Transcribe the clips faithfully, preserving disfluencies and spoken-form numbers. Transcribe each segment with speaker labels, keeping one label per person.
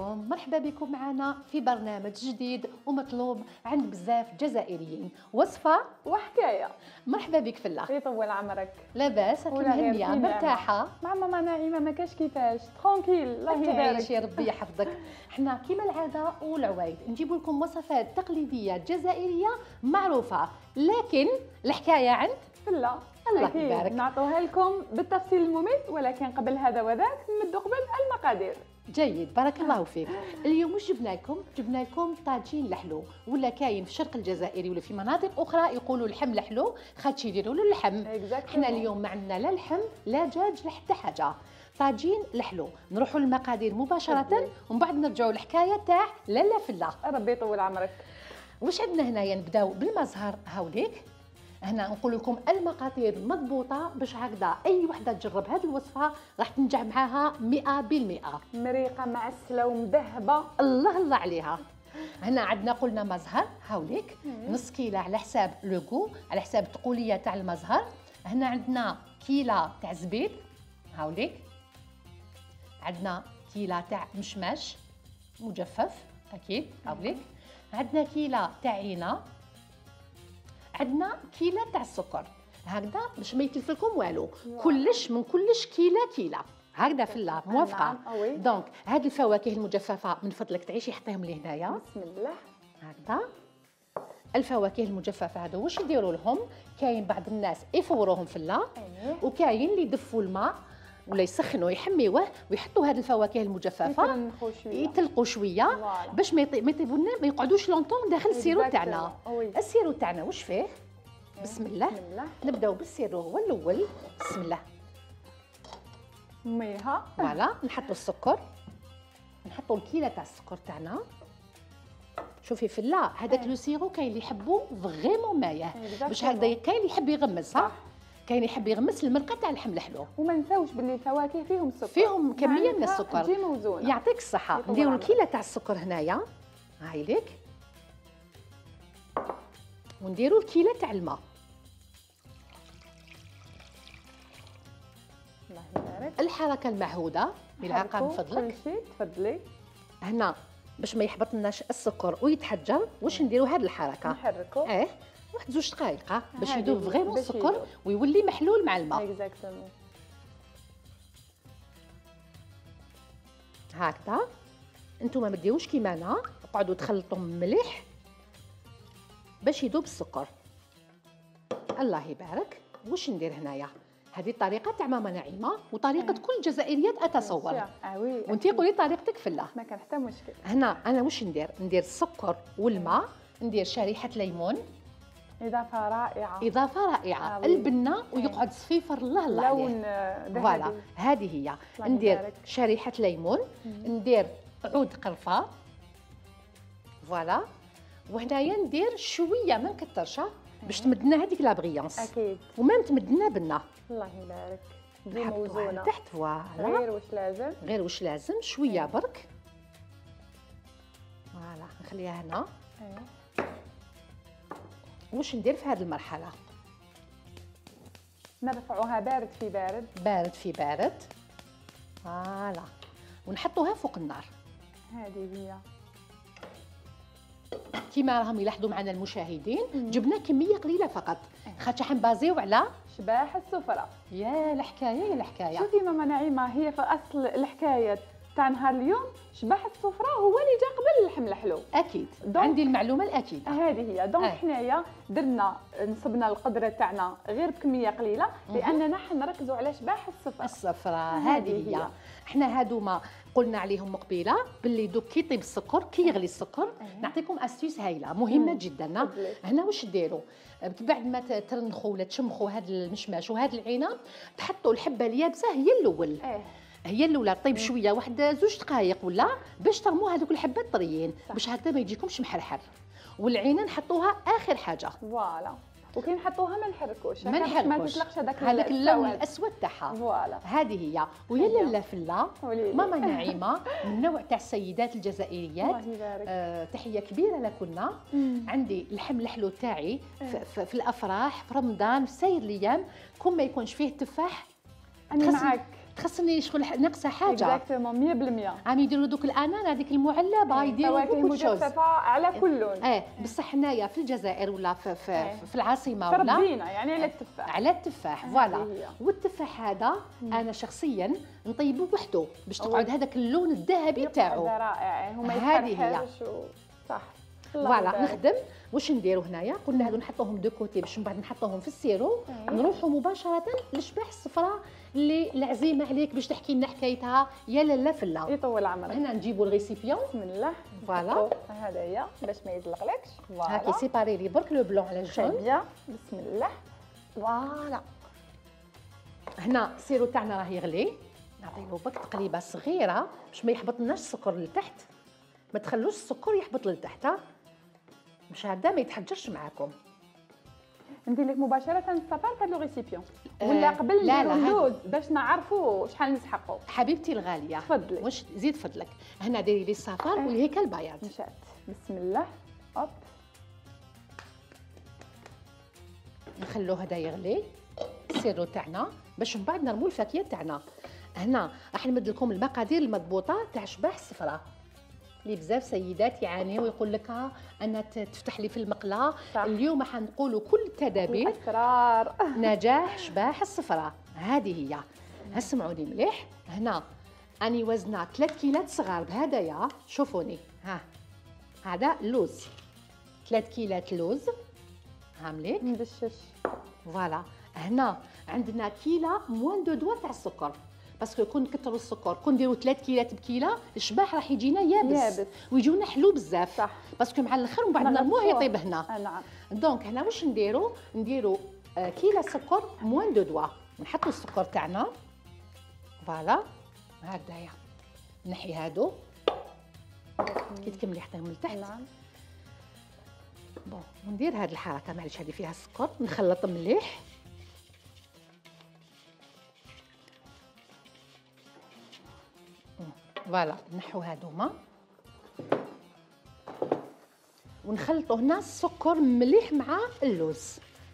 Speaker 1: اليوم مرحبا بكم معنا في برنامج جديد ومطلوب عند بزاف جزائريين، وصفة
Speaker 2: وحكايه.
Speaker 1: مرحبا بك في الله.
Speaker 2: يطول عمرك.
Speaker 1: لاباس مهنيه مرتاحه
Speaker 2: مع ماما نعيمه ما كاش كيفاش ترونكيل. الله يبارك
Speaker 1: يا ربي يحفظك. حنا كيما العاده والعوايد نجيب لكم وصفات تقليديه جزائريه معروفه، لكن الحكايه عند
Speaker 2: في الله.
Speaker 1: الله يبارك.
Speaker 2: نعطوها لكم بالتفصيل الممل، ولكن قبل هذا وذاك نمدوا قبل المقادير.
Speaker 1: جيد، بارك الله فيك. اليوم واش جبنا لكم؟ جبنا لكم طاجين لحلو، ولا كاين في الشرق الجزائري ولا في مناطق اخرى يقولوا اللحم لحلو، خاطش يديروا له اللحم. حنا اليوم ما عندنا لا لحم لا دجاج لا حتى حاجه، طاجين لحلو. نروحوا للمقادير مباشره ومن بعد نرجعوا للحكايه تاع لالا فله.
Speaker 2: ربي يطول عمرك.
Speaker 1: واش عندنا هنايا؟ نبداو بالمزهر هاوليك. هنا نقول لكم المقادير مضبوطه باش هكذا اي وحده تجرب هذه الوصفه راح تنجح معاها مئة بالمئة.
Speaker 2: مريقه معسله ومذهبه،
Speaker 1: الله الله عليها. هنا عندنا قلنا مزهر هاوليك نص كيلة على حساب لوغو، على حساب الثقوليه تاع المزهر. هنا عندنا كيلة تاع زبيب هاوليك، عندنا كيلة تاع مشماش مجفف اكيد هاوليك، عندنا كيلة تاع عينه، عندنا كيلة تاع السكر. هكذا باش ما يتلف لكم والو، كلش من كلش كيلة كيلة هكذا في الله. موافقه؟ دونك هاد الفواكه المجففه من فضلك تعيشي حطيهم لي هنايا.
Speaker 2: بسم الله.
Speaker 1: هكذا الفواكه المجففه هذو واش يديروا لهم؟ كاين بعض الناس يفوروهم في الله، وكاين اللي يدفوا الماء ولا يسخنوا يحميوه ويحطوا هذه الفواكه المجففه يتلقوا شويه باش ما يطيبوا لنا، ما يقعدوش لونطون داخل السيرو تاعنا. السيرو تاعنا واش فيه؟ بسم الله. نبداو بالسيرو هو الاول. بسم الله.
Speaker 2: ميها
Speaker 1: فوالا. نحطوا السكر، نحطوا الكيله تاع السكر تاعنا. شوفي في الله هذاك لو سيرو كاين اللي يحبوا فريمون مايه باش هكذا، كاين اللي يحب يغمس صح، كاين يحب يغمس المرقه تاع اللحم الحلو.
Speaker 2: وما نساوش باللي الفواكه فيهم سكر،
Speaker 1: فيهم كميه من السكر
Speaker 2: تجي موزونه.
Speaker 1: يعطيك الصحه. نديروا الكيله تاع السكر هنايا هاي ليك، ونديروا الكيله تاع الماء.
Speaker 2: الله يبارك.
Speaker 1: الحركه المعهوده بالعقل من فضلك.
Speaker 2: كل شيء تفضلي.
Speaker 1: هنا باش ما يحبطناش السكر ويتحجر واش نديروا هذه الحركه؟
Speaker 2: نحركوا
Speaker 1: اه واحد زوج دقائق باش يذوب فريمون السكر ويولي محلول مع الماء.
Speaker 2: اكزاكتومون
Speaker 1: هكذا. انتم ما ديروش كيما انا، قعدوا تخلطوا مليح باش يذوب السكر. الله يبارك. واش ندير هنايا؟ هذه الطريقه تاع ماما نعيمه وطريقه كل الجزائريات اتصور.
Speaker 2: اه وي.
Speaker 1: وانت قولي طريقتك في الله.
Speaker 2: ما كان حتى مشكل.
Speaker 1: هنا انا واش ندير؟ ندير السكر والماء، ندير شريحه ليمون،
Speaker 2: اضافه رائعه
Speaker 1: اضافه رائعه. آه البنه ويقعد صفيفر الله الله عليه.
Speaker 2: لون ذهبي.
Speaker 1: فوالا هذه هي. ندير شريحه ليمون، ندير عود قرفه فوالا، وهنايا ندير شويه ما نكثرش باش تمدنا هذيك لابغيونس
Speaker 2: اكيد،
Speaker 1: وما تمدنا بنه.
Speaker 2: الله يبارك. دي موزونه
Speaker 1: تحت فوالا،
Speaker 2: غير واش لازم،
Speaker 1: غير واش لازم شويه برك. فوالا نخليها هنا.
Speaker 2: ايوا
Speaker 1: واش ندير في هذه المرحله؟
Speaker 2: نرفعوها بارد في بارد.
Speaker 1: بارد في بارد فوالا، ونحطوها فوق النار.
Speaker 2: هذه هي
Speaker 1: كيما راهم يلاحظوا معنا المشاهدين. مم. جبنا كميه قليله فقط خاطر حنبازيو على
Speaker 2: شباح السفره.
Speaker 1: يا الحكايه يا الحكايه.
Speaker 2: شوفي ماما نعيمه، هي في اصل الحكايه تاع نهار اليوم شباح السفره هو اللي جا قبل اللحم الحلو.
Speaker 1: اكيد عندي المعلومه الاكيده.
Speaker 2: هذه هي. دونك حنايا درنا نصبنا القدره تاعنا غير بكميه قليله لاننا حنركزوا على شباح السفره.
Speaker 1: السفره هذه هي. حنا هادوما قلنا عليهم قبيله باللي دوك كي يطيب السكر كي يغلي السكر. أه. نعطيكم استيس هايله مهمه جدا. هنا واش ديروا؟ بعد ما ترنخوا ولا تشمخوا هذا المشماش وهذه العينه تحطوا الحبه اليابسه هي الاول. أه. هي الاولى طيب شويه واحد زوج دقائق ولا باش ترموا هذوك الحبات طريين باش هكذا ما يجيكمش محرحر. والعينه نحطوها اخر حاجه.
Speaker 2: فوالا. وكي نحطوها ما نحركوش
Speaker 1: ما نحركوش
Speaker 2: ما تطلقش هذاك
Speaker 1: هذاك اللون الاسود تاعها.
Speaker 2: فوالا
Speaker 1: هذه هي. ويا لاله فله ماما نعيمه من نوع تاع السيدات الجزائريات. آه تحيه كبيره لكنا. عندي اللحم الحلو تاعي في, في, في الافراح في رمضان في ساير الايام كون ما يكونش فيه تفاح
Speaker 2: انا معاك
Speaker 1: تخصني شغل ناقصه حاجه
Speaker 2: اكزاكتومون مية بالمية.
Speaker 1: عم يديروا دوك الانان هذيك المعلبه يديروا
Speaker 2: فواكه
Speaker 1: بوكو شوز
Speaker 2: مجففه على كل لون.
Speaker 1: اه بصح حنايا في الجزائر ولا في في,
Speaker 2: إيه.
Speaker 1: في العاصمه ولا
Speaker 2: تربينا يعني على التفاح.
Speaker 1: على التفاح فوالا. والتفاح هذا انا شخصيا نطيبه وحده باش تقعد هذاك اللون الذهبي تاعو.
Speaker 2: هذا رائع هما
Speaker 1: هذه هي
Speaker 2: صح.
Speaker 1: فوالا نخدم واش نديرو هنايا قلنا هادو نحطوهم دو كوتي باش من بعد نحطوهم في السيرو. نروحوا مباشره للشباح الصفراء اللي العزيمه عليك باش تحكي لنا حكايتها يا لالا فلا.
Speaker 2: يطول عمرك.
Speaker 1: هنا نجيبوا الريسيبيون
Speaker 2: بسم الله.
Speaker 1: فوالا
Speaker 2: هذا هي باش ما يزلقلكش.
Speaker 1: فوالا هاكي سيباري لي برك لو بلون على الجون.
Speaker 2: بيان بسم الله. فوالا
Speaker 1: هنا السيرو تاعنا راه يغلي نعطيو بك تقليبه صغيره باش ما يحبطلناش السكر لتحت. ما تخلوش السكر يحبط لتحت باش هذا ما يتحجرش معاكم.
Speaker 2: ندير لك مباشره الصفار في هذا لو ريسيبيون ولا قبل
Speaker 1: لا
Speaker 2: نديرو
Speaker 1: لا
Speaker 2: اللوز باش نعرفوا شحال نسحقوا.
Speaker 1: حبيبتي الغاليه
Speaker 2: تفضلي
Speaker 1: واش زيد فضلك. هنا ديري لي الصفار أه. والهيكل البياض.
Speaker 2: مشات بسم الله. هوب
Speaker 1: نخلو هذا يغلي السيرو تاعنا باش من بعد نرمو الفاكهه تاعنا. هنا راح نمد لكم المقادير المضبوطه تاع شباح الصفراء اللي بزاف سيدات يعانيوا ويقول لك ها انا تفتح لي في المقله. صح. اليوم راح نقولوا كل التدابير
Speaker 2: اسرار
Speaker 1: نجاح شباح الصفراء. هذه هي. اسمعوني مليح. هنا اني وزنه ثلاثة كيلات صغار بهدايا. شوفوني ها هذا لوز ثلاثة كيلات لوز هامليك
Speaker 2: مدشش.
Speaker 1: فوالا هنا عندنا كيله موان دو دوا تاع السكر باسكو كون نكثروا السكر كون نديروا ثلاثة كيلات بكيله الشباح راح يجينا يابس, يابس. ويجونا حلو بزاف. صح. باسكو مع الاخر ومن بعد نرموه يطيب هنا.
Speaker 2: نعم.
Speaker 1: دونك هنا واش نديروا نديروا آه كيله سكر موان دو دوا. نحطوا السكر تاعنا فوالا هكذايا. نحي هادو كي تكملي حطيهم لتحت. نعم. بون وندير هذه الحركه معليش هذه فيها السكر نخلط مليح. فوالا نحو هادوما ونخلطوا هنا السكر مليح مع اللوز.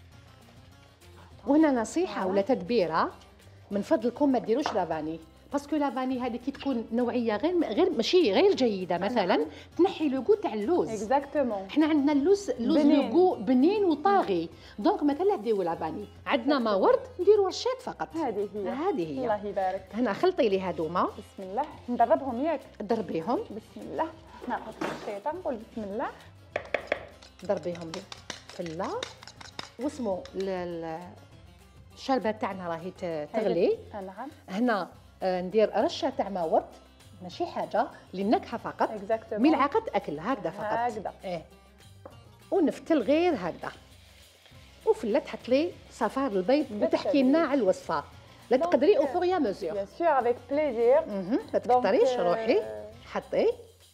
Speaker 1: وهنا نصيحه ولا تدبيره من فضلكم ما ديروش لافاني باسكو لافاني هذه كي تكون نوعيه غير غير ماشي غير جيده مثلا تنحي لو تاع اللوز.
Speaker 2: اكزاكتومون.
Speaker 1: احنا عندنا اللوز اللوز لو بنين وطاغي دونك ما كان لا ديروا لافاني. عندنا ما ورد نديروا رشات فقط.
Speaker 2: هذه هي
Speaker 1: هذه هي.
Speaker 2: الله يبارك.
Speaker 1: هنا خلطي لي هادوما.
Speaker 2: بسم الله. ندربهم ياك.
Speaker 1: ضربيهم.
Speaker 2: بسم الله. ناخذ الخيطه نقول بسم الله.
Speaker 1: ضربيهم لي فلا واسمو الشربه تاعنا راهي تغلي.
Speaker 2: نعم.
Speaker 1: هنا ندير رشه تاع ما ورد ماشي حاجه للنكهه فقط. ملعقه اكل هكذا فقط.
Speaker 2: هكذا.
Speaker 1: ايه ونفتل غير هكذا وفلا تحط لي صفار البيض وتحكي لنا على الوصفه. لا تقدري او فور يا مزور.
Speaker 2: بيان سور افيك بليزير.
Speaker 1: ما تكثريش روحي حطي.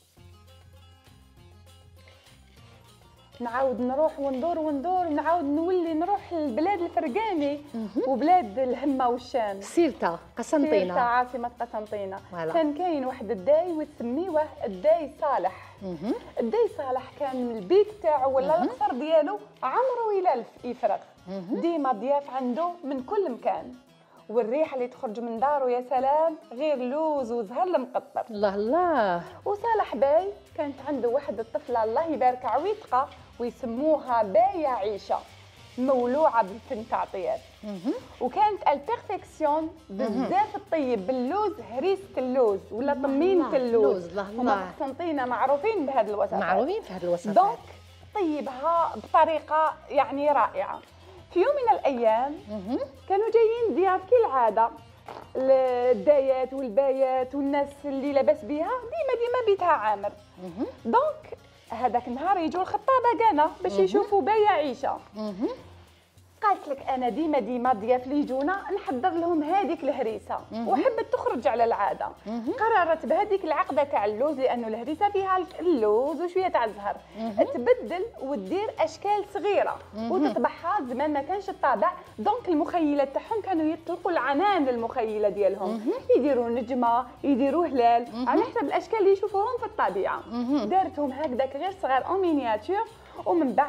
Speaker 2: نعاود نروح وندور وندور نعاود نولي نروح للبلاد الفرقاني وبلاد الهمه والشام.
Speaker 1: سيرتا قسنطينه.
Speaker 2: سيرتا عاصمه قسنطينه. كان كاين واحد الداي وتسميوه الداي صالح. الداي صالح كان البيت تاعو ولا القصر ديالو عمره يلالف يفرغ. ديما ضياف عنده من كل مكان والريحه اللي تخرج من دارو يا سلام غير لوز وزهر المقطر.
Speaker 1: الله الله.
Speaker 2: وصالح باي كانت عنده واحد الطفله الله يبارك عويطقه ويسموها باية عيشه مولوعه بالفن تاع الطياب. وكانت البيرفكسيون بزاف الطيب باللوز هريسه اللوز ولا طمينه اللوز. هما قسنطينه معروفين بهذه الوصفات.
Speaker 1: معروفين في هذه الوصفات.
Speaker 2: دونك طيبها بطريقه يعني رائعه. في يوم من الايام كانوا جايين ضياف كالعاده الدايات والبايات والناس اللي لاباس بها ديما ديما بيتها عامر. دونك هذاك النهار يجوا الخطابه كانا باش يشوفوا باية عيشه. قالت لك انا ديما ديما الضياف اللي يجونا نحضر لهم هذيك الهريسه وحبت تخرج على العاده. قررت بهذيك العقده تاع اللوز لانه الهريسه فيها اللوز وشويه تاع الزهر تبدل وتدير اشكال صغيره وتطبعها. زمان ما كانش الطابع دونك المخيلات تاعهم كانوا يطلقوا العنان للمخيله ديالهم يديروا نجمه يديروا هلال على حسب الاشكال اللي يشوفوهم في الطبيعه. دارتهم هكذاك غير صغار او مينياتور ومن بعد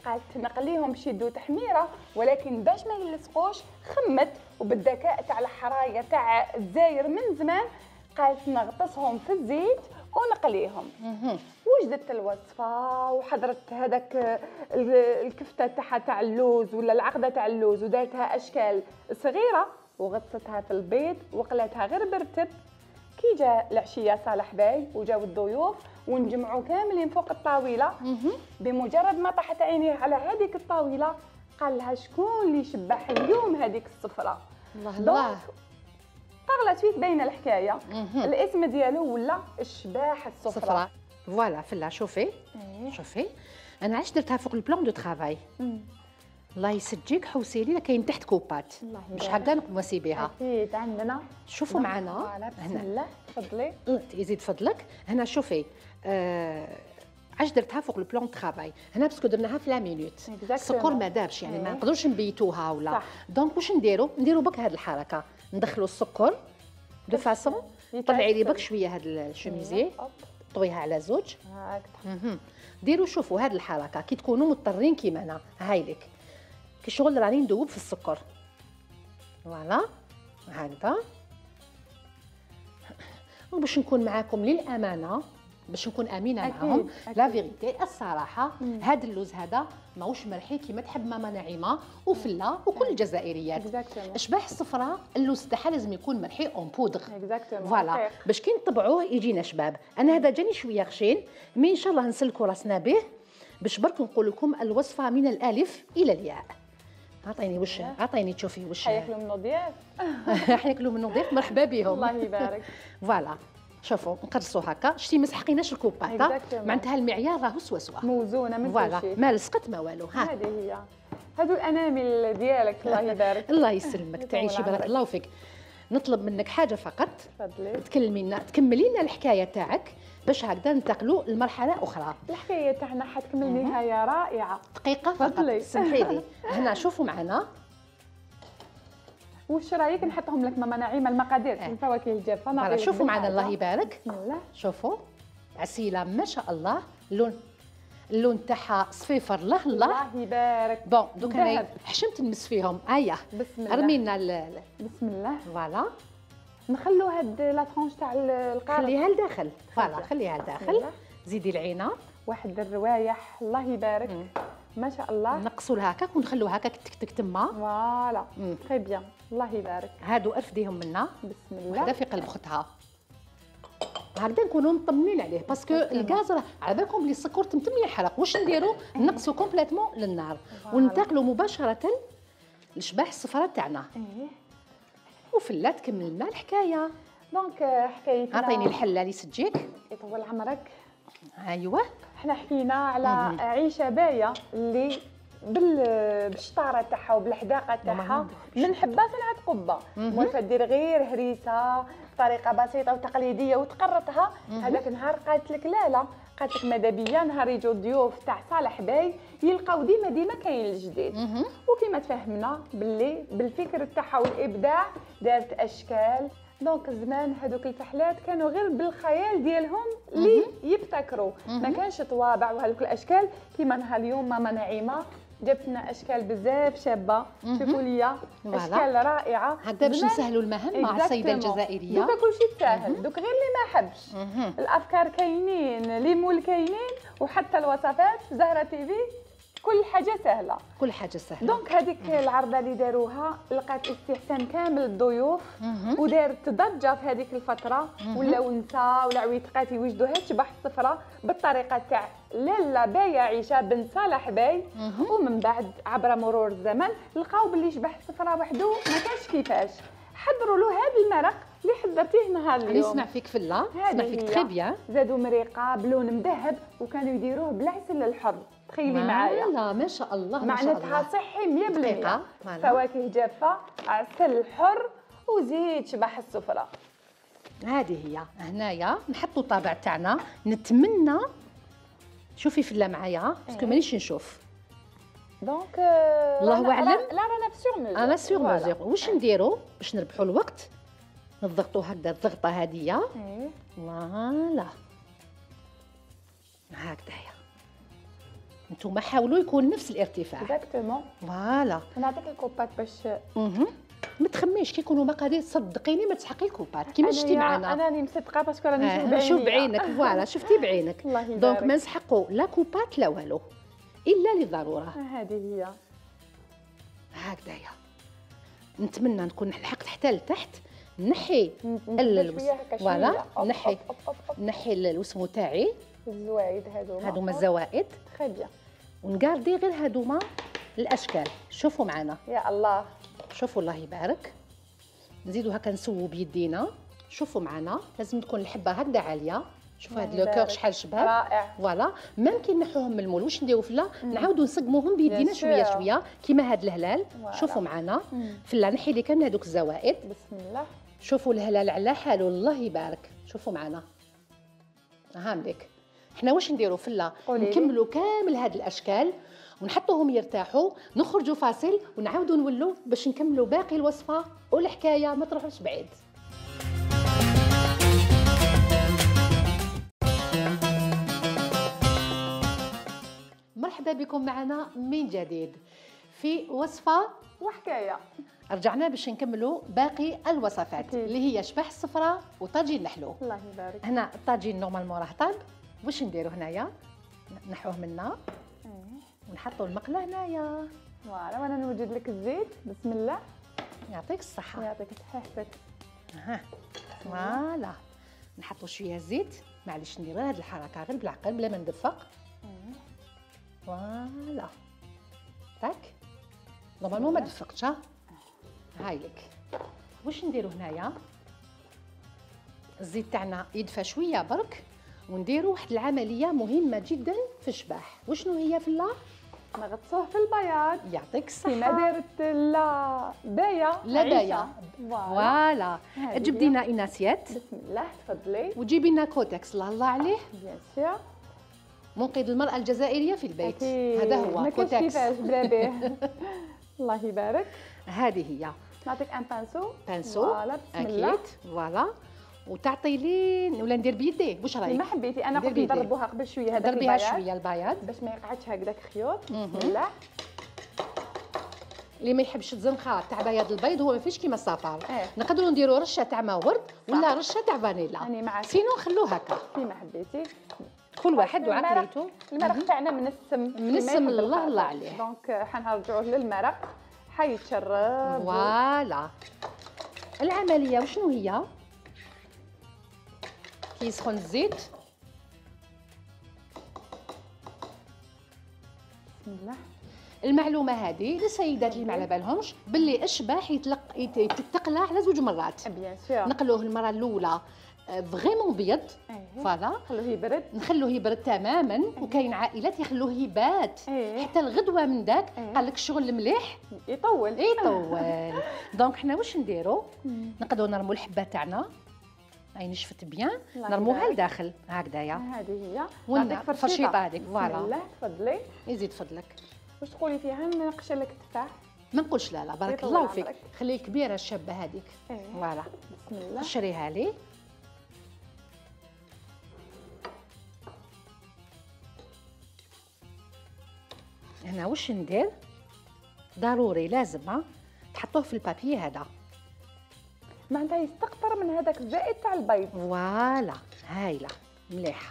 Speaker 2: قالت نقليهم باش يدو تحميره، ولكن باش ما يلصقوش خمت وبالذكاء تاع الحرايه تاع الجزائر من زمان قالت نغطسهم في الزيت ونقليهم. وجدت الوصفه وحضرت هذاك الكفته تاعها تاع اللوز ولا العقده تاع اللوز ودارتها اشكال صغيره وغطستها في البيض وقلاتها غير برتب. كي جاء العشيه صالح باي وجاو الضيوف ونجمعوا كاملين فوق الطاوله، بمجرد ما طاحت عينيه على هذيك الطاوله قال لها شكون اللي شبح اليوم هذيك السفره.
Speaker 1: الله الله
Speaker 2: طغلت فيه باينه الحكايه. الاسم ديالو ولا الشباح السفره.
Speaker 1: فوالا فلا شوفي
Speaker 2: إيه.
Speaker 1: شوفي انا علاش درتها فوق البلان دو ترافاي. الله يسجيك حوسي لي كاين تحت كوبات مش هكا نقوم بها.
Speaker 2: اكيد عندنا.
Speaker 1: شوفوا معنا
Speaker 2: بسم الله تفضلي.
Speaker 1: يزيد فضلك. هنا شوفي آه علاش درتها فوق البلان ترافاي هنا باسكو درناها في لا مينوت. السكر ما دابش يعني ما نقدروش نبيتوها ولا. دونك واش نديرو نديرو بك هذه الحركه ندخلوا السكر دو فاسون. طلعي لي بك شويه هذا الشميزيه طويها على زوج هكذا. ديروا شوفوا هذه الحركه كي تكونوا مضطرين كيما انا هاي لك كي شغل راني ندوب في السكر. فوالا هكذا. وباش نكون معاكم للامانه باش نكون امينه
Speaker 2: أكيد.
Speaker 1: معاهم
Speaker 2: أكيد.
Speaker 1: لا فيغيتي الصراحه هذا اللوز هذا ماهوش مرحي كيما تحب ماما نعيمه وفله وكل الجزائريات. اشباح الصفراء اللوز تاعها لازم يكون مرحي اون بودغ. فوالا باش كي نطبعوه يجينا شباب. انا هذا جاني شويه خشين مي ان شاء الله نسلكوا راسنا به باش برك نقول لكم الوصفه من الالف الى الياء. عطيني وش عطيني تشوفي وش
Speaker 2: حياكلوا منو ضياف.
Speaker 1: حياكلوا منو ضياف مرحبا بهم.
Speaker 2: الله يبارك.
Speaker 1: فوالا شوفوا نقرصوا هكا شتي ما سحقيناش الكوباطه معناتها المعيار راهو سوا سوا
Speaker 2: موزونه من
Speaker 1: كل شيء. ما لصقت ما والو. ها
Speaker 2: هذه هي هذو الانامل ديالك الله يبارك.
Speaker 1: الله يسلمك تعيشي بارك الله فيك. نطلب منك حاجه فقط
Speaker 2: تفضلي
Speaker 1: تكلمي لنا تكملي لنا الحكايه تاعك باش هكذا ننتقلوا لمرحله اخرى.
Speaker 2: الحكايه تاعنا حتكمل نهايه رائعه.
Speaker 1: دقيقه فقط سمحي لي. هنا شوفوا معنا
Speaker 2: واش رايك نحطهم لك ماما نعيمه المقادير في الفواكه الجافه.
Speaker 1: فوالا شوفوا معنا الله يبارك.
Speaker 2: بسم الله.
Speaker 1: شوفوا عسيله ما شاء الله اللون اللون تاعها صفيفر الله الله
Speaker 2: الله يبارك.
Speaker 1: بون دوك انا حشمت نمس فيهم. ايا
Speaker 2: بسم الله
Speaker 1: رمي لنا
Speaker 2: بسم الله.
Speaker 1: فوالا
Speaker 2: نخلو هاد لا طرونش تاع القارب
Speaker 1: خليها لداخل. فوالا خليها لداخل. زيدي العينه
Speaker 2: واحد الروايح الله يبارك. مم. ما شاء الله
Speaker 1: نقصوا لها هكاك ونخلوها هكاك تكتك تما.
Speaker 2: فوالا تري بيان الله يبارك.
Speaker 1: هادو ارفديهم منا
Speaker 2: بسم الله.
Speaker 1: وحده في قلب اختها هكذا نكونوا مطمنين عليه باسكو الغاز راه على بالكم بلي السكر تمتم يحرق. واش نديروا نقصوا كومبليتمون للنار وننتقلوا مباشره للشباح الصفراء تاعنا.
Speaker 2: ايه
Speaker 1: وفلا تكمل لنا الحكايه.
Speaker 2: دونك حكايتنا
Speaker 1: عطيني الحله اللي سجيك
Speaker 2: يطول عمرك.
Speaker 1: ايوه
Speaker 2: احنا حكينا على عيشه بايه اللي بالشطاره تاعها وبالحداقه تاعها من حبه صنعت قبه. موالفه دير غير هريسه بطريقه بسيطه وتقليديه وتقرطها. هذاك النهار قالت لك لا لا قالت لك ماذا بيا نهار يجوا الضيوف تاع صالح باي يلقاو ديما ديما كاين الجديد. وكما تفهمنا باللي بالفكر تاعها والابداع دارت اشكال. دونك زمان هذوك الفحلات كانوا غير بالخيال ديالهم اللي يبتكروا ما كانش طوابع وهذوك الاشكال كيما نهار اليوم ماما نعيمه جبت لنا اشكال بزاف شابه. شوفوا ليا اشكال رائعه
Speaker 1: هكذا باش نسهلوا المهام مع السيده الجزائريه.
Speaker 2: دوكا كلشي تساهل دوك غير اللي ما حبش. الافكار كاينين لي مول كاينين وحتى الوصفات في زهره تيفي كل حاجه سهله
Speaker 1: كل حاجه سهله.
Speaker 2: دونك هذيك العرضه اللي داروها لقات استحسان كامل الضيوف ودارت ضجه في هذيك الفتره ولاو نساء ولا عويتقات يوجدوا هاد شبح الصفراء بالطريقه تاع لاله بايه عيشه بن صالح باي. ومن بعد عبر مرور الزمن لقاو باللي شبح الصفراء وحده ما كانش كيفاش حضروا له هذا المرق اللي حضرتيه نهار اليوم.
Speaker 1: نسمع فيك فلا نسمع فيك تري بيان.
Speaker 2: زادوا مريقه بلون مذهب وكانوا يديروه بالعسل الحر. تخيلي معايا
Speaker 1: لا ما شاء الله ما شاء الله
Speaker 2: معناتها صحي مية بالمية. فواكه جافه عسل حر وزيت شبح السفره.
Speaker 1: هذه هي هنايا نحطوا الطابع تاعنا. نتمنى شوفي فلا معايا باسكو مانيش نشوف.
Speaker 2: دونك
Speaker 1: الله اعلم.
Speaker 2: لا رانا في سور ميزور.
Speaker 1: انا سور ميزور. واش نديروا باش نربحوا الوقت نضغطوا هكذا الضغطه هذه. فوالا هكذايا انتم حاولوا يكون نفس الارتفاع.
Speaker 2: اكزاكتومون.
Speaker 1: فوالا.
Speaker 2: نعطيك الكوبات باش
Speaker 1: اها ما تخميش كي يكونوا مقادير صدقيني ما تسحقي الكوبات كيما شفتي معنا.
Speaker 2: انا راني مصدقه باسكو راني نشوف
Speaker 1: آه
Speaker 2: بعينيا.
Speaker 1: شوف بعينك فوالا شفتي بعينك.
Speaker 2: الله يبارك.
Speaker 1: دونك ما نسحقوا لا كوبات لا والو الا للضروره.
Speaker 2: هذه هي
Speaker 1: هكذايا. نتمنى نكون لحقت حتى لتحت. نحي
Speaker 2: الوس
Speaker 1: فوالا نحي نحي الوسمو تاعي
Speaker 2: الزوايد هذوما
Speaker 1: هذوما الزوائد
Speaker 2: تري بيان
Speaker 1: ونقاردي غير هذوما الاشكال. شوفوا معنا
Speaker 2: يا الله
Speaker 1: شوفوا الله يبارك. نزيدو هكا نسوو بيدينا. شوفوا معنا لازم تكون الحبه هكذا عاليه. شوفوا هاد لو كور شحال شباب
Speaker 2: رائع.
Speaker 1: فوالا ممكن نحوهم من المول واش نديرو فلا نعاودو نسقموهم بيدينا شويه شويه كيما هاد الهلال. شوفوا معنا فلا نحي لي كامل هذوك الزوائد.
Speaker 2: بسم الله.
Speaker 1: شوفوا الهلال على حاله الله يبارك. شوفوا معنا هامليك. حنا واش نديرو فلا نكملوا كامل هاد الاشكال ونحطوهم يرتاحوا. نخرجوا فاصل ونعاودوا نولوا باش نكملوا باقي الوصفه والحكايه ما تروحوش بعيد. مرحبا بكم معنا من جديد في وصفه
Speaker 2: وحكايه.
Speaker 1: رجعنا باش نكملوا باقي الوصفات أكيد. اللي هي شباح الصفراء وطاجين الحلو.
Speaker 2: الله يبارك.
Speaker 1: هنا الطاجين نورمالمون راه طاب. واش نديرو هنايا نحوه منا ونحطوا المقله هنايا
Speaker 2: فوالا. وانا نوجد لك الزيت. بسم الله.
Speaker 1: يعطيك الصحه.
Speaker 2: يعطيك صحتك.
Speaker 1: ها فوالا نحطوا شويه زيت. معليش ندير هذه الحركه غير بالعقل بلا ما ندفق. فوالا تاك نورمالمون ما دفقتش. هاي لك. واش نديرو هنايا الزيت تاعنا يدفى شويه برك ونديرو واحد العمليه مهمه جدا في الشباح. وشنو هي فلا
Speaker 2: نغطسوه في البياض
Speaker 1: يعطيك الصحه
Speaker 2: كيما دارت لا بايه
Speaker 1: لا بايه. فوالا تجيب لنا اناسيات.
Speaker 2: بسم الله تفضلي.
Speaker 1: وتجيبي لنا كوتكس الله الله عليه
Speaker 2: بيان سور
Speaker 1: منقذ المراه الجزائريه في البيت.
Speaker 2: أكيد.
Speaker 1: هذا هو
Speaker 2: ما
Speaker 1: كوتكس.
Speaker 2: كيفاش بلا به. الله يبارك.
Speaker 1: هذه هي.
Speaker 2: نعطيك ان بانسو.
Speaker 1: بانسو
Speaker 2: فوالا بسم الله.
Speaker 1: اكيد فوالا وتعطي لي ولا ندير بيدي واش رايك؟
Speaker 2: ما حبيتي انا قلت نضربوها قبل شويه هذاك
Speaker 1: ضربيها
Speaker 2: البياض
Speaker 1: شويه البياض
Speaker 2: باش ما يقعدش هكذاك خيوط. بسم الله.
Speaker 1: اللي ما يحبش الزنخه تاع بياض البيض هو ما فيش كيما الصفار.
Speaker 2: إيه.
Speaker 1: نقدروا نديروا رشه تاع ما ورد ولا رشه تاع فانيلا.
Speaker 2: راني معاك.
Speaker 1: سينو نخلوه هكا
Speaker 2: كيما حبيتي.
Speaker 1: كل واحد وعقليته.
Speaker 2: المرق تاعنا منسم
Speaker 1: منسم الله الله عليه.
Speaker 2: دونك حنرجعوه للمرق حيتشرب.
Speaker 1: فوالا العمليه وشنو هي؟ كي يسخن الزيت
Speaker 2: بسم الله.
Speaker 1: المعلومه هذه للسيدات اللي ما على بالهمش باللي الشباح يتلق يتقلع على زوج مرات.
Speaker 2: بيان سور.
Speaker 1: نقلوه المره الاولى فريمون بيض. فوالا
Speaker 2: نخلوه يبرد.
Speaker 1: نخلوه يبرد تماما. وكاين عائلات يخلوه يبات حتى الغدوه من داك. قال لك الشغل المليح
Speaker 2: يطول
Speaker 1: يطول. دونك حنا واش نديرو؟ نقدروا نرموا الحبه تاعنا هاي نشفت بيان نرموها لداخل هكذايا.
Speaker 2: هذه هي.
Speaker 1: نعطيك فرشيطه هذيك فوالا.
Speaker 2: بسم الله تفضلي.
Speaker 1: يزيد فضلك.
Speaker 2: واش تقولي فيها نقشر لك التفاح؟
Speaker 1: ما نقولش لا لا بارك الله فيك. خلي الكبيره الشابه هذيك. فوالا
Speaker 2: بسم الله.
Speaker 1: قشريها لي. هنا واش ندير؟ ضروري لازم تحطوه في البابي هذا
Speaker 2: معناتها يستقطر من هذاك الزائد تاع البيض.
Speaker 1: فوالا هايله مليحه.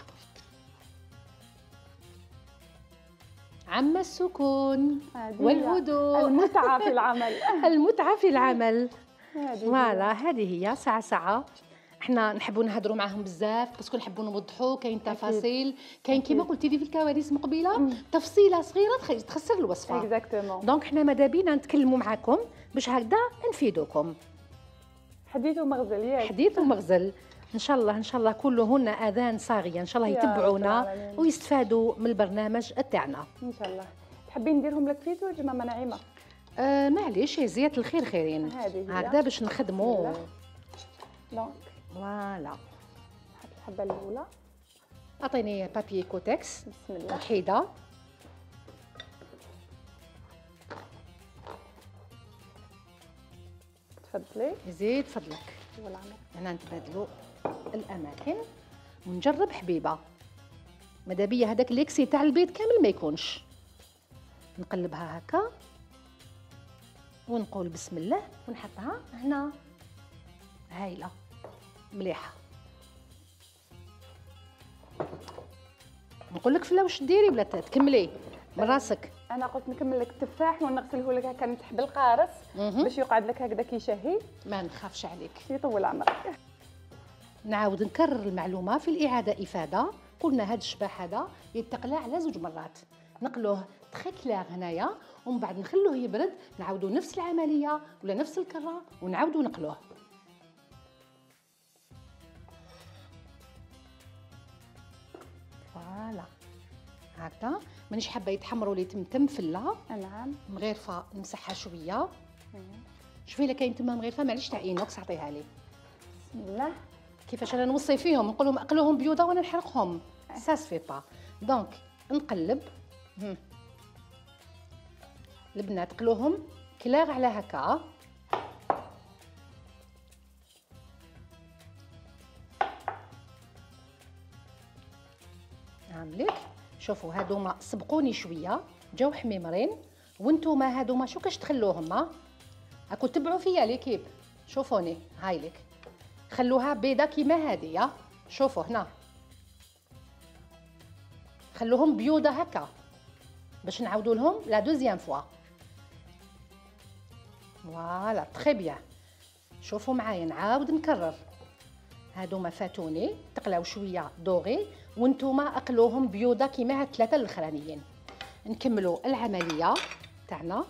Speaker 1: عم السكون والهدوء.
Speaker 2: المتعه في العمل.
Speaker 1: المتعه في العمل. فوالا هذه هي. ساعه ساعه احنا نحبوا نهضروا معاهم بزاف باسكو نحبوا نوضحوا. كاين تفاصيل كاين كيما قلتي لي في الكواليس مقبله تفصيله صغيره تخسر الوصفه.
Speaker 2: اكزاكتومون.
Speaker 1: دونك حنا ماذا بينا نتكلموا معاكم باش هكذا نفيدوكم.
Speaker 2: حديث ومغزل ياك.
Speaker 1: حديث ومغزل ان شاء الله. ان شاء الله كلهن اذان صاغيه ان شاء الله يتبعونا ويستفادوا من البرنامج تاعنا
Speaker 2: ان شاء الله. تحبين نديرهم لك في زوج ماما نعيمه؟
Speaker 1: آه معليش زيادة الخير خيرين هكذا باش نخدموا.
Speaker 2: دونك
Speaker 1: فوالا
Speaker 2: نحط الحبه الاولى.
Speaker 1: اعطيني بابي كوتكس.
Speaker 2: بسم الله.
Speaker 1: وحيده.
Speaker 2: تفضلي.
Speaker 1: زيد فضلك. هنا نتبادلوا الاماكن ونجرب حبيبه. ماذا بيا هذاك ليكسي تاع البيض كامل ما يكونش. نقلبها هكا ونقول بسم الله ونحطها هنا. هايله مليحه. نقول لك فلا واش ديري ولا تكملي من راسك.
Speaker 2: انا قلت نكمل لك التفاح ونغسله لك هكا نتح بالقارص باش يقعد لك هكذا كيشهي.
Speaker 1: ما نخافش عليك،
Speaker 2: يطول عمرك.
Speaker 1: نعاود نكرر المعلومه في الاعاده افاده. قلنا هذا الشباح هذا يتقلى على زوج مرات، نقلوه تخي كلاغ هنايا ومن بعد نخلوه يبرد، نعاودوا نفس العمليه ولا نفس الكره ونعاودوا نقلوه. فوالا هكذا. مانيش حابه يتحمروا لي تمتم فله.
Speaker 2: نعم.
Speaker 1: مغرفه نمسحها شويه. شوفي الا كاين تما مغرفه معليش تاع اينوكس عطيها لي.
Speaker 2: بسم الله.
Speaker 1: كيفاش انا نوصي فيهم نقول لهم اقلوهم بيوضه وانا نحرقهم. سا سفي با. دونك نقلب. البنات قلوهم كلاغ على هكا. نعملك شوفوا هادوما سبقوني شويه جاو حميمرين وانتوما هادوما شو كاش تخلوهم ها اكو تبعوا فيا ليكيب. شوفوني هاي لك خلوها بيضه كيما هادي. شوفوا هنا خلوهم بيوضه هكا باش نعاودوا لهم لا دوزيام فوا. فوالا تري بيان. شوفوا معايا نعاود نكرر. هادوما فاتوني تقلاو شويه دوغي وانتوما اقلوهم بيوضه كيما هاد الثلاثه الاخرانيين. نكملوا العمليه تاعنا.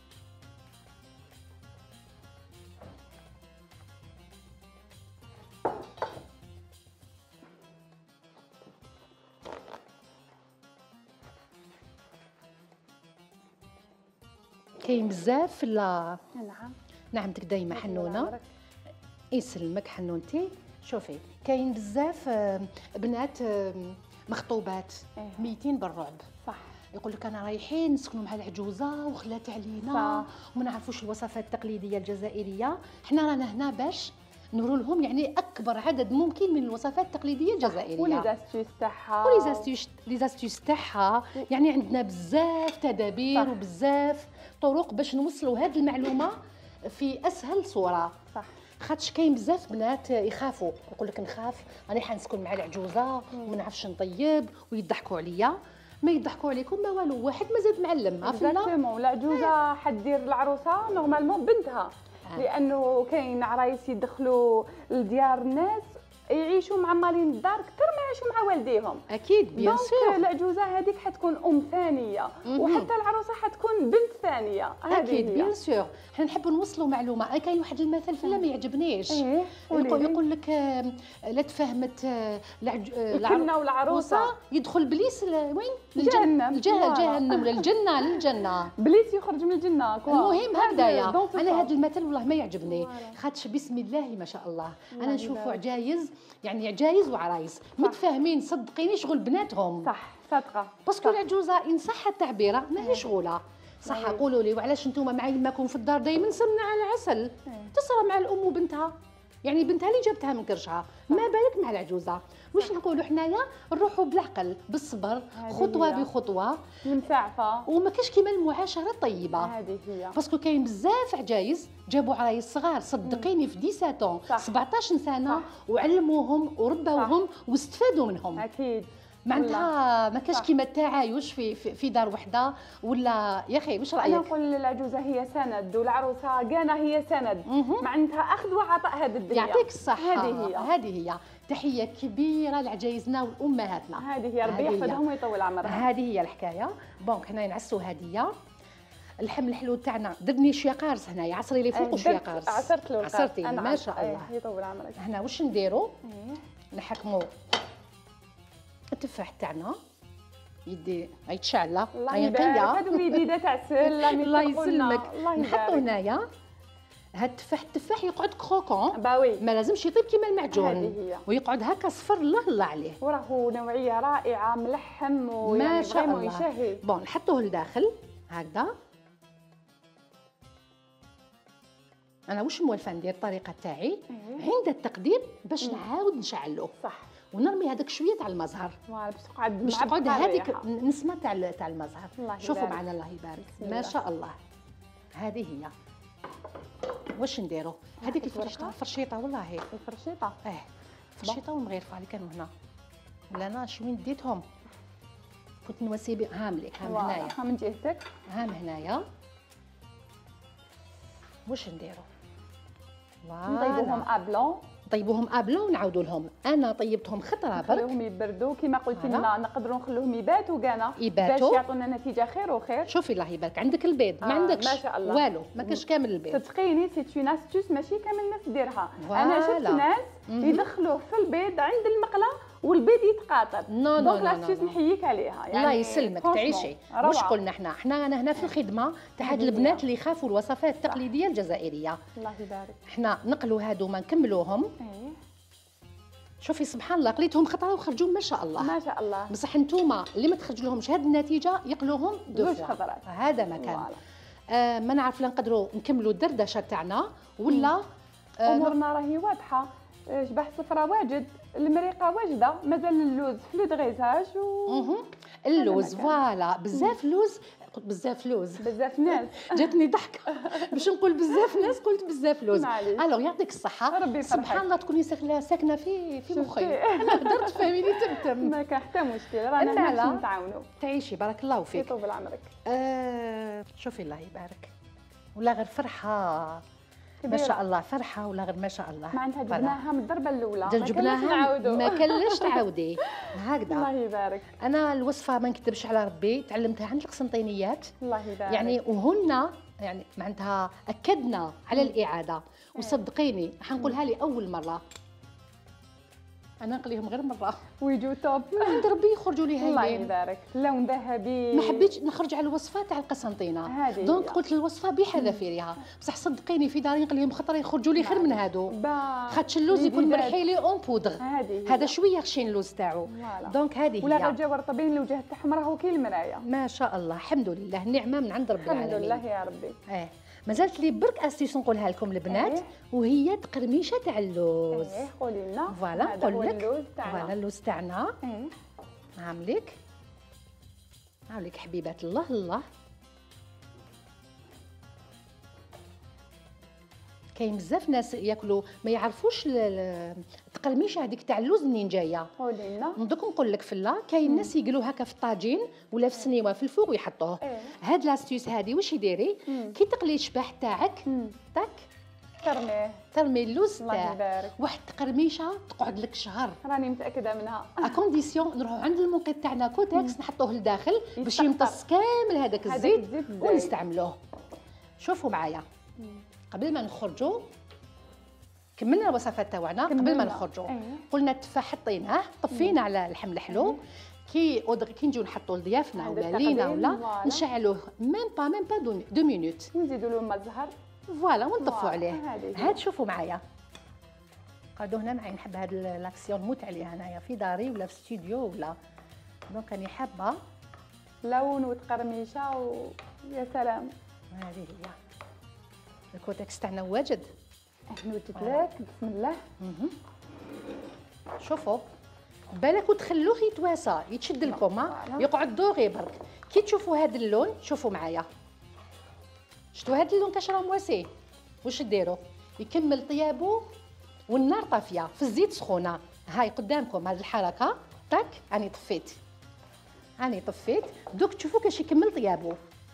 Speaker 1: كاين بزاف لا.
Speaker 2: نعم.
Speaker 1: نعمتك دايما حنونه. يسلمك حنونتي. شوفي كاين بزاف بنات مخطوبات ميتين بالرعب.
Speaker 2: صح.
Speaker 1: يقول لك انا رايحين نسكنوا مع العجوزه وخلات علينا وما نعرفوش الوصفات التقليديه الجزائريه. حنا رانا هنا باش نورو لهم يعني اكبر عدد ممكن من الوصفات التقليديه الجزائريه
Speaker 2: ولي زاستيوس تاعها
Speaker 1: ولي زاستيوس لي زاستيوس تاعها. يعني عندنا بزاف تدابير وبزاف طرق باش نوصلوا هذه المعلومه في اسهل صوره.
Speaker 2: صح.
Speaker 1: خاطش كاين بزاف بنات يخافوا يقول لك نخاف راني حنسكن مع العجوزه وما نعرفش نطيب ويضحكوا عليا. ما يضحكوا عليكم ما والو، واحد مازال معلم.
Speaker 2: اكزاكتومون. العجوزه حدير العروسه نورمالمون بنتها. آه. لانه كاين عرايس يدخلوا لديار الناس يعيشوا معمرين الدار اكثر ما يعيشوا مع والديهم.
Speaker 1: اكيد بيان سور.
Speaker 2: العجوزه هذيك حتكون ام ثانيه وحتى العروسه حتكون بنت ثانيه.
Speaker 1: اكيد بيان سور. حنا نحبوا نوصلوا معلومه. كاين واحد المثل فيلم ما يعجبنيش.
Speaker 2: إيه؟
Speaker 1: يقول, يقول لك لا تفهمت
Speaker 2: الكنه والعروسه
Speaker 1: يدخل بليس وين
Speaker 2: للجنه.
Speaker 1: الجهل جهنم ولا الجنه للجنه.
Speaker 2: بليس يخرج من الجنه.
Speaker 1: المهم هكذايا. انا هذا المثل والله ما يعجبني. خاطش بسم الله ما شاء الله انا نشوفوا عجايز يعني عجايز وعرايس متفاهمين صدقيني شغل بناتهم.
Speaker 2: صح صادقه.
Speaker 1: باسكو العجوزه ان صح التعبيره ماهي شغوله. صح. قولوا لي وعلاش نتوما مع يماكم في الدار دائما سمنه على عسل. تصرى مع الام وبنتها يعني بنتها اللي جابتها من كرشها ما بالك مع العجوزه. واش نقولوا حنايا نروحوا بالعقل بالصبر خطوه بخطوه
Speaker 2: منسعفه
Speaker 1: وما كاش كيما المعاشره الطيبه.
Speaker 2: هذه هي.
Speaker 1: باسكو كاين بزاف عجايز جابوا عرايس صغار صدقيني في سبعطاش سبعطاش سنه وعلموهم وربوهم واستفادوا منهم.
Speaker 2: اكيد.
Speaker 1: معناتها ما كاش كيما التعايش في, في في دار وحده ولا يا اخي واش رايك؟
Speaker 2: انا نقول العجوزه هي سند والعروسه كانها هي سند. معناتها اخذ وعطاء هذه الدنيا.
Speaker 1: يعطيك الصحه.
Speaker 2: هذه هي
Speaker 1: هذه هي. تحيه كبيره لعجايزنا والامهاتنا.
Speaker 2: هذه هي ربي يحفظهم ويطول عمرها.
Speaker 1: هذه هي الحكايه. بونك هنا نعسوا هديه. اللحم الحلو تاعنا درني شويه قارص هنايا عصري لي فوق وشويه قارص.
Speaker 2: عصرت له
Speaker 1: عصرتي ما شاء الله.
Speaker 2: أيه يطول عمرك.
Speaker 1: هنا واش نديروا؟ نحكموا التفاح تاعنا يدي هاي تشعله
Speaker 2: هاي نقيه. هذو اليديده تاع السله
Speaker 1: الله يسلمك. نحطوا هنايا هاد التفاح التفاح يقعد كروكون
Speaker 2: باوي
Speaker 1: ما لازمش يطيب كيما المعجون ويقعد هكا صفر الله الله عليه.
Speaker 2: وراه نوعيه رائعه ملحم ويعني
Speaker 1: ما شاء الله
Speaker 2: يشهي.
Speaker 1: بون نحطوه لداخل هكذا. انا واش موالفه ندير الطريقه تاعي عند التقدير باش نعاود نشعلو.
Speaker 2: صح.
Speaker 1: ونرمي هذاك شويه تاع المزهر
Speaker 2: فوالا باش تقعد
Speaker 1: باش تقعد هذيك
Speaker 2: الريحة.
Speaker 1: نسمه تاع تاع المزهر.
Speaker 2: الله
Speaker 1: شوفوا
Speaker 2: يبارك.
Speaker 1: معنا الله يبارك
Speaker 2: بسم
Speaker 1: ما
Speaker 2: الله.
Speaker 1: شاء الله. هذه هي واش نديروا هذيك
Speaker 2: هاك
Speaker 1: الفرشيطه
Speaker 2: تورقة.
Speaker 1: فرشيطه والله
Speaker 2: الفرشيطه
Speaker 1: اه فرشيطه ومغيرفه اللي كانوا هنا ولا انا شوين ديتهم كنت نواسي هام لك هام
Speaker 2: فوالا.
Speaker 1: هنايا
Speaker 2: ها من جهتك
Speaker 1: هام هنايا واش نديروا
Speaker 2: نطيبوهم ابلون
Speaker 1: طيبوهم ابلا ونعاودوا لهم. انا طيبتهم خطره برك
Speaker 2: نخليوهم يبردوا كما قلتي
Speaker 1: فوالا.
Speaker 2: لنا نقدروا نخلوهم يباتوا كانا
Speaker 1: يباتوا.
Speaker 2: باش يعطونا نتيجه خير وخير.
Speaker 1: شوفي الله يبارك عندك البيض ما
Speaker 2: آه،
Speaker 1: عندكش
Speaker 2: ما شاء الله.
Speaker 1: والو ما كاش كامل البيض.
Speaker 2: صدقيني سي اون استوس ماشي كامل الناس ديرها.
Speaker 1: فوالا.
Speaker 2: انا شفت ناس
Speaker 1: مهم.
Speaker 2: يدخلوه في البيض عند المقله والبيض يتقاطر.
Speaker 1: نو نو
Speaker 2: دونك
Speaker 1: نو
Speaker 2: لاستوس
Speaker 1: نو.
Speaker 2: نحييك عليها يعني
Speaker 1: الله يسلمك
Speaker 2: franchement،
Speaker 1: تعيشي.
Speaker 2: روعة.
Speaker 1: واش قلنا احنا احنا انا هنا في الخدمه تاع هاد
Speaker 2: هذه هي.
Speaker 1: البنات اللي يخافوا الوصفات التقليديه الجزائريه.
Speaker 2: الله يبارك.
Speaker 1: احنا نقلوا هادو ما نكملوهم.
Speaker 2: ايه
Speaker 1: شوفي سبحان الله قليتهم خطره وخرجوا ما شاء الله.
Speaker 2: ما شاء الله.
Speaker 1: بصح انتوما اللي ما تخرج لهمش هاد النتيجه يقلوهم دو
Speaker 2: زوج
Speaker 1: فوا.
Speaker 2: خضرات.
Speaker 1: هذا ما كان.
Speaker 2: فوالا.
Speaker 1: آه ما نعرف لا نقدروا نكملوا الدردشه تاعنا ولا آه
Speaker 2: امورنا راهي واضحه. شبح صفرة واجد، المريقه واجده، مازال اللوز في لو دغيزاج و
Speaker 1: مهم. اللوز
Speaker 2: هذا
Speaker 1: فوالا بزاف لوز قلت بزاف لوز
Speaker 2: بزاف ناس.
Speaker 1: جاتني ضحكه باش نقول بزاف ناس قلت بزاف لوز.
Speaker 2: معليش.
Speaker 1: الوغ يعطيك الصحه.
Speaker 2: ربي يفرحك.
Speaker 1: سبحان الله تكوني ساكنه ساكنه في في
Speaker 2: شفتي؟
Speaker 1: مخي انا هدرت فهميني تمتم.
Speaker 2: ما كان حتى مشكل، رانا
Speaker 1: أما
Speaker 2: هنا
Speaker 1: لا.
Speaker 2: باش نتعاونوا.
Speaker 1: تعيشي بارك الله فيك.
Speaker 2: يطول عمرك.
Speaker 1: آه شوفي الله يبارك ولا غير فرحه ما
Speaker 2: كبيرة.
Speaker 1: شاء الله فرحه ولا غير ما شاء الله.
Speaker 2: معناتها
Speaker 1: فوالا.
Speaker 2: جبناها من الضربه الاولى. ما كانش
Speaker 1: جبناها
Speaker 2: نعاودوا.
Speaker 1: ما كانش تعاودي هكذا.
Speaker 2: الله يبارك.
Speaker 1: انا الوصفه ما نكذبش على ربي تعلمتها عند القسنطينيات
Speaker 2: الله يبارك.
Speaker 1: يعني وهن يعني معناتها اكدنا على الاعاده وصدقيني حنقولها لي اول مره انا نقليهم غير مره
Speaker 2: ويجوا توب.
Speaker 1: عند ربي يخرجوا لي
Speaker 2: الله
Speaker 1: هايلين.
Speaker 2: يبارك. لون ذهبي.
Speaker 1: ما حبيتش نخرج على الوصفه تاع القسنطينه
Speaker 2: هذه
Speaker 1: دونك
Speaker 2: هي.
Speaker 1: قلت الوصفه بحذافيرها بصح صدقيني في داري نقليهم خطره يخرجوا لي خير من هادو
Speaker 2: با.
Speaker 1: خاطش اللوز يكون
Speaker 2: الجداد.
Speaker 1: مرحيلي اون بودغ
Speaker 2: هذه هي.
Speaker 1: هذا شويه خشين اللوز تاعو
Speaker 2: فوالا.
Speaker 1: دونك هذه
Speaker 2: ولا
Speaker 1: هي.
Speaker 2: غير جا رطبين الوجه تاعهم راهو كي المرايه.
Speaker 1: ما شاء الله الحمد لله نعمه من عند رب
Speaker 2: الحمد
Speaker 1: العالمين.
Speaker 2: لله يا ربي.
Speaker 1: اه مازالت لي برك استيس نقولها لكم البنات
Speaker 2: إيه.
Speaker 1: وهي تقرميشه تاع اللوز.
Speaker 2: ايه قولي لنا.
Speaker 1: فوالا
Speaker 2: هذا هو
Speaker 1: نقول لك
Speaker 2: اللوز تاعنا.
Speaker 1: فوالا اللوز تاعنا
Speaker 2: ايه
Speaker 1: عاملك عاملك حبيبات الله الله. كاين بزاف ناس ياكلوا ما يعرفوش ال- ال- التقرميشه هذيك تاع اللوز منين جايه.
Speaker 2: قولي لنا.
Speaker 1: دوك نقول لك فلا كاين ناس يقلوا هكا في الطاجين ولا في السنيوه في الفوق ويحطوه.
Speaker 2: ايه.
Speaker 1: هاد لاستيس هادي واش يديري
Speaker 2: مم.
Speaker 1: كي تقلي الشباح تاعك
Speaker 2: مم.
Speaker 1: تاك
Speaker 2: كرميه.
Speaker 1: ترمي اللوز
Speaker 2: الله
Speaker 1: تاعك
Speaker 2: يبارك.
Speaker 1: واحد التقرميشه تقعد لك شهر
Speaker 2: راني متاكده منها.
Speaker 1: ا كونديسيون نروحوا عند المنقذ تاعنا كوتكس نحطوه لداخل باش
Speaker 2: يتسخر.
Speaker 1: يمتص كامل هذاك
Speaker 2: هذاك
Speaker 1: الزيت
Speaker 2: الزيت الزايد.
Speaker 1: ونستعملوه. شوفوا معايا قبل ما نخرجوا كملنا الوصفات تاعنا قبل ما
Speaker 2: كملنا.
Speaker 1: نخرجوا
Speaker 2: أيه.
Speaker 1: قلنا التفاح حطيناه طفينا على اللحم الحلو كي أودغ كي نجيو نحطوا لضيافنا
Speaker 2: عند
Speaker 1: ولا لينا
Speaker 2: التقديم،
Speaker 1: ولا
Speaker 2: فوالا.
Speaker 1: نشعلوه ميم با ميم با دو, دو مينوت
Speaker 2: ونزيدوا له ما الزهر.
Speaker 1: فوالا ونطفوا
Speaker 2: فوالا،
Speaker 1: عليه.
Speaker 2: هذه هي.
Speaker 1: هاد شوفوا معايا قعدوا هنا معايا نحب هاد لاكسيون نموت عليها انايا في داري ولا في استوديو ولا دونك راني حابه.
Speaker 2: لون وتقرميشه و... يا سلام.
Speaker 1: هذه هي الكوتكس تاعنا واجد.
Speaker 2: نوجد لك بسم الله.
Speaker 1: مهم. شوفوا بالك وتخلوه يتواسى يتشد لكم ها
Speaker 2: فوالا.
Speaker 1: يقعد دوغي برك كي تشوفوا هذا اللون شوفوا معايا شفتوا هذا اللون كاش راه مواسي واش ديروا يكمل طيابو والنار طافيه في الزيت سخونه. هاي قدامكم هذه الحركه تاك راني طفيت راني طفيت دوك تشوفوا كاش يكمل طيابو.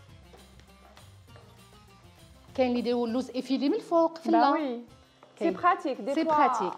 Speaker 1: كاين اللي يديروا اللوز افيلي من الفوق في
Speaker 2: با
Speaker 1: اللا
Speaker 2: وي. سي
Speaker 1: كاين.
Speaker 2: براتيك دي
Speaker 1: سي
Speaker 2: فوا.
Speaker 1: براتيك.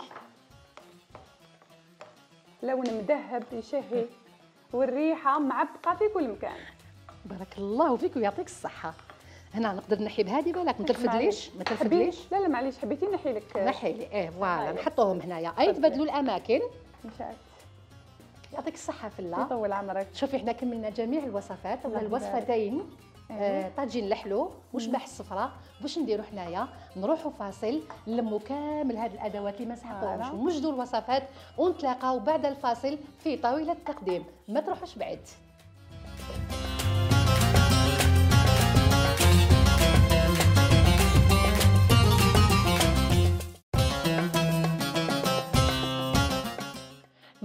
Speaker 2: لون مذهب يشهي والريحه معبقه في كل مكان.
Speaker 1: بارك الله فيك ويعطيك الصحة. هنا نقدر نحي بهذه بالك ما ترفدليش ما ترفدليش.
Speaker 2: لا لا معليش حبيتي نحي لك.
Speaker 1: نحي لي ايه فوالا
Speaker 2: هاي.
Speaker 1: نحطوهم هنايا اي تبدلوا الاماكن.
Speaker 2: مشات.
Speaker 1: يعطيك الصحة في الله.
Speaker 2: يطول عمرك.
Speaker 1: شوفي احنا كملنا جميع الوصفات ولا
Speaker 2: الله
Speaker 1: الوصفتين
Speaker 2: أيوة.
Speaker 1: آه طاجين الحلو وشباح الصفراء. باش نديروا حنايا نروحوا فاصل نلموا كامل هذه الادوات اللي ما سحقوهمش
Speaker 2: فوالا.
Speaker 1: ونوجدوا الوصفات ونتلاقاو بعد الفاصل في طاولة التقديم. ما تروحوش بعيد.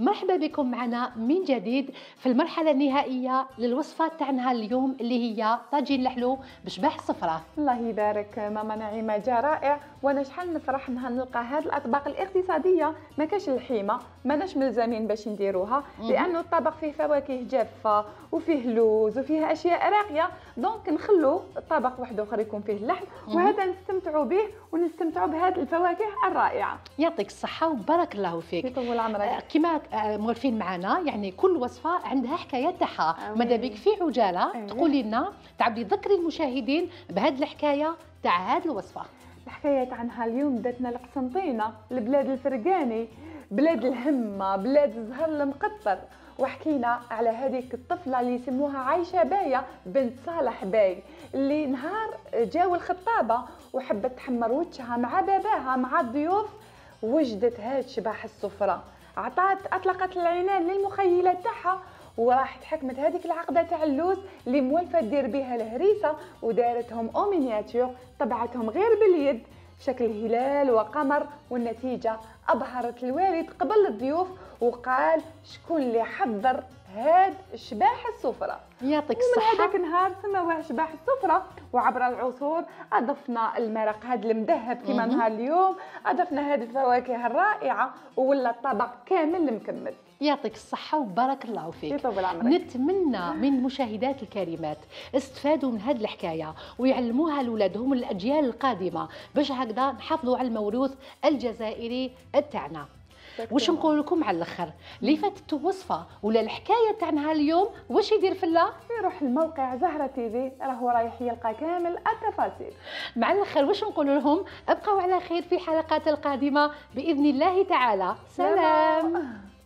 Speaker 1: ومرحبا بكم معنا من جديد في المرحلة النهائية للوصفة تاعنا اليوم اللي هي طاجين الحلو بشباح الصفرة.
Speaker 2: الله يبارك ماما نعيمة، جا رائع. وانا شحال نفرح انها نلقى هذه الاطباق الاقتصاديه، ما كاش الحيمه، ماناش ملزمين باش نديروها لانه الطبق فيه فواكه جافه وفيه لوز وفيه اشياء راقيه، دونك نخلو طبق واحد اخر يكون فيه اللحم وهذا نستمتعوا به ونستمتعوا بهذه الفواكه الرائعه.
Speaker 1: يعطيك الصحه وبارك الله فيك.
Speaker 2: يطول عمرك.
Speaker 1: آه كما آه مولفين معنا، يعني كل وصفه عندها حكايه تاعها. ماذا بك في عجاله أوه. تقولي لنا تعبدي ذكري المشاهدين بهذه الحكايه تاع هذه الوصفه.
Speaker 2: الحكايه تاعنا اليوم بداتنا القسنطينه، البلاد الفرقاني، بلاد الهمه، بلاد الزهر المقطر، وحكينا على هذيك الطفله اللي يسموها عايشه بايه بنت صالح باي، اللي نهار جاو الخطابه وحبت تحمر وجهها مع باباها مع الضيوف، وجدت هاد شباح السفره، عطات اطلقت العنان للمخيله تاعها وراحت حكمت هذيك العقده تاع اللوز اللي مولفه دير بها الهريسه ودارتهم او مينياتور، طبعتهم غير باليد شكل هلال وقمر، والنتيجه ابهرت الوالد قبل الضيوف وقال شكون اللي حضر هاد شباح السفره.
Speaker 1: يعطيك الصحه.
Speaker 2: ومن هذاك النهار سموه شباح السفره، وعبر العصور اضفنا المرق هذا المذهب كما نهار اليوم، اضفنا هذه الفواكه الرائعه ولا الطبق كامل مكمل.
Speaker 1: يعطيك الصحة وبارك الله فيك.
Speaker 2: يطول عمرك.
Speaker 1: نتمنى من المشاهدات الكريمات استفادوا من هذه الحكاية ويعلموها لأولادهم الأجيال القادمة باش هكذا نحافظوا على الموروث الجزائري تاعنا. واش نقول لكم على الاخر، اللي فاتت وصفه ولا الحكايه تاعنا اليوم واش يدير فلا؟
Speaker 2: يروح الموقع زهره تيفي، راهو رايح يلقى كامل التفاصيل.
Speaker 1: مع الاخر واش نقول لهم، ابقوا على خير في الحلقات القادمه باذن الله تعالى. سلام.